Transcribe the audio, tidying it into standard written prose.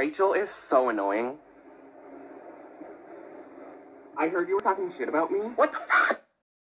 Rachel is so annoying. I heard you were talking shit about me. What the fuck?